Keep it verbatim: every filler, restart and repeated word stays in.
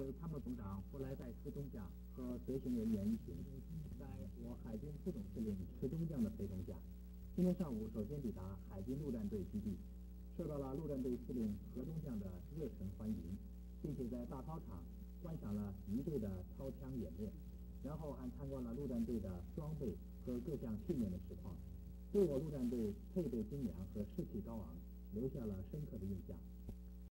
挥参谋总长弗莱戴斯中将和随行人员一行，在我海军副总司令池中将的陪同下，今天上午首先抵达海军陆战队基地，受到了陆战队司令何中将的热忱欢迎，并且在大操场观赏了一队的操枪演练，然后还参观了陆战队的装备和各项训练的实况，对我陆战队配备精良和士气高昂留下了深刻的印象。